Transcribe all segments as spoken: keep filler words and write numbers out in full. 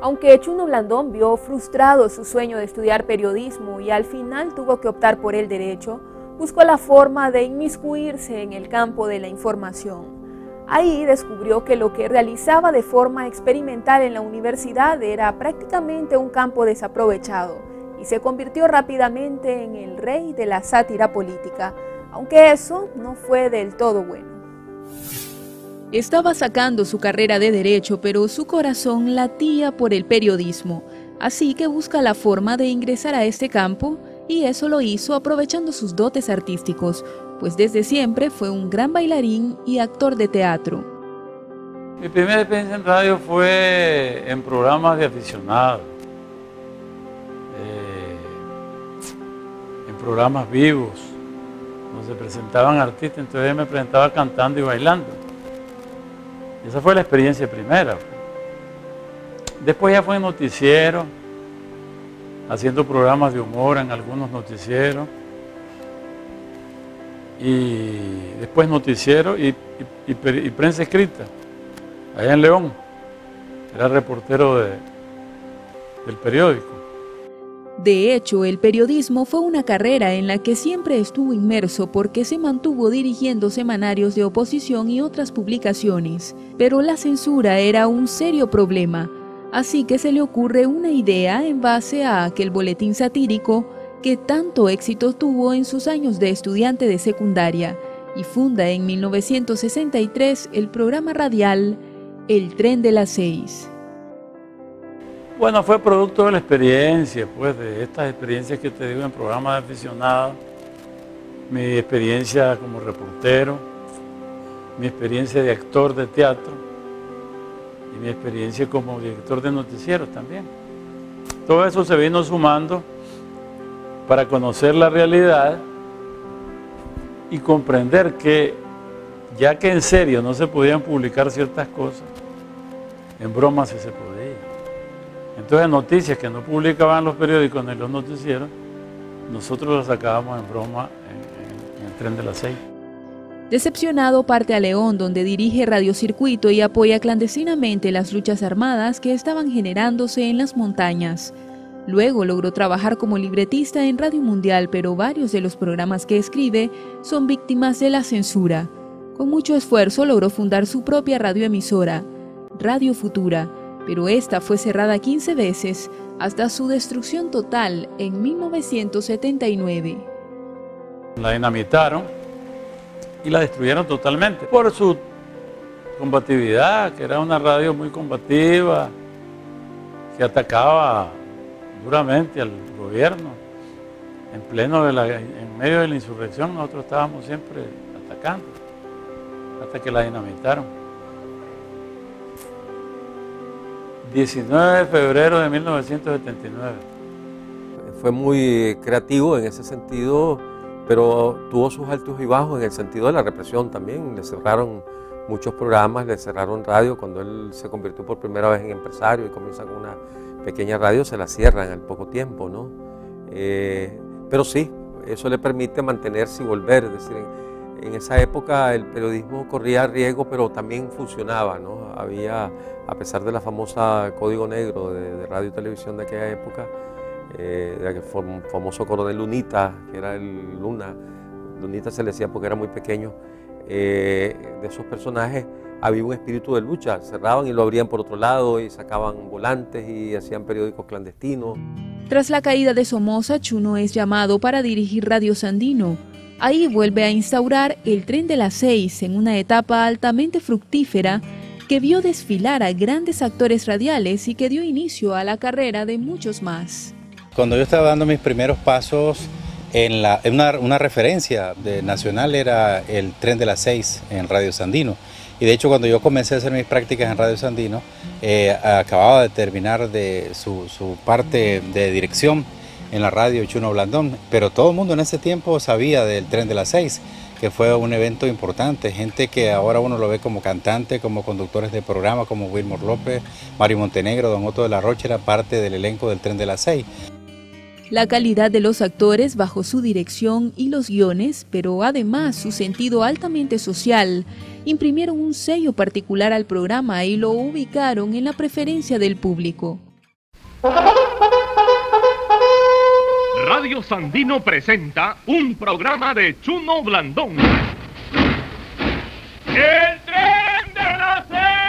Aunque Chuno Blandón vio frustrado su sueño de estudiar periodismo y al final tuvo que optar por el derecho, buscó la forma de inmiscuirse en el campo de la información. Ahí descubrió que lo que realizaba de forma experimental en la universidad era prácticamente un campo desaprovechado y se convirtió rápidamente en el rey de la sátira política, aunque eso no fue del todo bueno. Estaba sacando su carrera de derecho, pero su corazón latía por el periodismo, así que busca la forma de ingresar a este campo y eso lo hizo aprovechando sus dotes artísticos, pues desde siempre fue un gran bailarín y actor de teatro. Mi primera experiencia en radio fue en programas de aficionados, eh, en programas vivos, donde se presentaban artistas, entonces yo me presentaba cantando y bailando. Esa fue la experiencia primera. Después ya fue en noticiero, haciendo programas de humor en algunos noticieros. Y después noticiero y, y, y, y prensa escrita, allá en León. Era reportero de, del periódico. De hecho, el periodismo fue una carrera en la que siempre estuvo inmerso porque se mantuvo dirigiendo semanarios de oposición y otras publicaciones. Pero la censura era un serio problema, así que se le ocurre una idea en base a aquel boletín satírico que tanto éxito tuvo en sus años de estudiante de secundaria y funda en mil novecientos sesenta y tres el programa radial El Tren de las Seis. Bueno, fue producto de la experiencia, pues de estas experiencias que te digo en programas de aficionados, mi experiencia como reportero, mi experiencia de actor de teatro y mi experiencia como director de noticieros también. Todo eso se vino sumando para conocer la realidad y comprender que, ya que en serio no se podían publicar ciertas cosas, en broma sí se podía. Entonces noticias que no publicaban los periódicos ni los noticieros, nosotros las sacábamos en broma en, en, en el Tren de las Seis. Decepcionado parte a León, donde dirige radiocircuito y apoya clandestinamente las luchas armadas que estaban generándose en las montañas. Luego logró trabajar como libretista en Radio Mundial, pero varios de los programas que escribe son víctimas de la censura. Con mucho esfuerzo logró fundar su propia radioemisora, Radio Futura, pero esta fue cerrada quince veces hasta su destrucción total en mil novecientos setenta y nueve. La dinamitaron y la destruyeron totalmente por su combatividad, que era una radio muy combativa, que atacaba duramente al gobierno. En pleno de la, en medio de la insurrección nosotros estábamos siempre atacando, hasta que la dinamitaron. diecinueve de febrero de mil novecientos setenta y nueve. Fue muy creativo en ese sentido, pero tuvo sus altos y bajos en el sentido de la represión también. Le cerraron muchos programas, le cerraron radio. Cuando él se convirtió por primera vez en empresario y comienza con una pequeña radio, se la cierran al poco tiempo, ¿no? Eh, pero sí, eso le permite mantenerse y volver. Es decir, en, en esa época el periodismo corría riesgo, pero también funcionaba, ¿no? Había, a pesar de la famosa Código Negro de, de radio y televisión de aquella época, eh, de aquel famoso coronel Lunita, que era el Luna, Lunita se le decía porque era muy pequeño, eh, de esos personajes había un espíritu de lucha, cerraban y lo abrían por otro lado y sacaban volantes y hacían periódicos clandestinos. Tras la caída de Somoza, Chuno es llamado para dirigir Radio Sandino. Ahí vuelve a instaurar el Tren de las Seis en una etapa altamente fructífera que vio desfilar a grandes actores radiales y que dio inicio a la carrera de muchos más. Cuando yo estaba dando mis primeros pasos, en, la, en una, una referencia de nacional era el Tren de las Seis en Radio Sandino. Y de hecho cuando yo comencé a hacer mis prácticas en Radio Sandino, eh, acababa de terminar de su, su parte de dirección en la radio Chuno Blandón, pero todo el mundo en ese tiempo sabía del Tren de las Seis, que fue un evento importante, gente que ahora uno lo ve como cantante, como conductores de programa, como Wilmer López, Mario Montenegro, Don Otto de la Rocha, era parte del elenco del Tren de las Seis. La calidad de los actores bajo su dirección y los guiones, pero además su sentido altamente social, imprimieron un sello particular al programa y lo ubicaron en la preferencia del público. Radio Sandino presenta un programa de Chuno Blandón. ¡El tren de las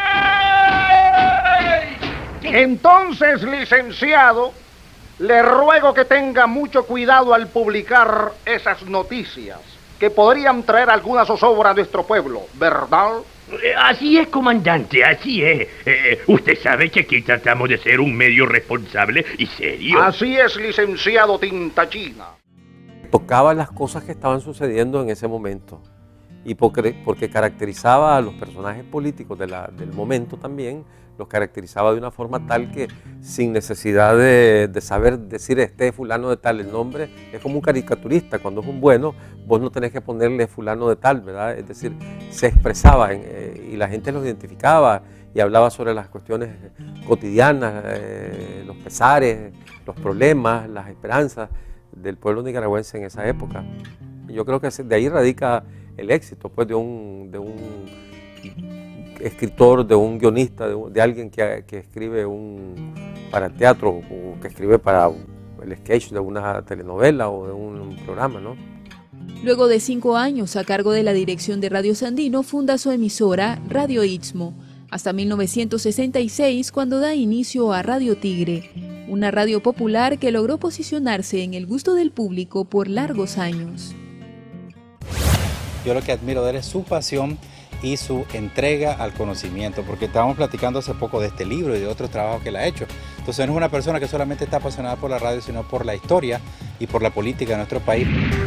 seis! Entonces, licenciado, le ruego que tenga mucho cuidado al publicar esas noticias, que podrían traer alguna zozobra a nuestro pueblo, ¿verdad? Así es, comandante, así es. Eh, usted sabe que aquí tratamos de ser un medio responsable y serio. Así es, licenciado Tintachina. Tocaba las cosas que estaban sucediendo en ese momento y porque, porque caracterizaba a los personajes políticos de la, del momento también, los caracterizaba de una forma tal que sin necesidad de, de saber decir este fulano de tal el nombre, es como un caricaturista, cuando es un bueno, vos no tenés que ponerle fulano de tal, ¿verdad? Es decir, se expresaba en, eh, y la gente los identificaba y hablaba sobre las cuestiones cotidianas, eh, los pesares, los problemas, las esperanzas del pueblo nicaragüense en esa época. Y yo creo que de ahí radica el éxito, pues, de un, de un escritor, de un guionista, de, un, de alguien que, que escribe un, para teatro o que escribe para el sketch de una telenovela o de un programa, ¿no? Luego de cinco años a cargo de la dirección de Radio Sandino, funda su emisora Radio Istmo, hasta mil novecientos sesenta y seis, cuando da inicio a Radio Tigre, una radio popular que logró posicionarse en el gusto del público por largos años. Yo lo que admiro de él es su pasión y su entrega al conocimiento, porque estábamos platicando hace poco de este libro y de otros trabajos que él ha hecho. Entonces no es una persona que solamente está apasionada por la radio, sino por la historia y por la política de nuestro país.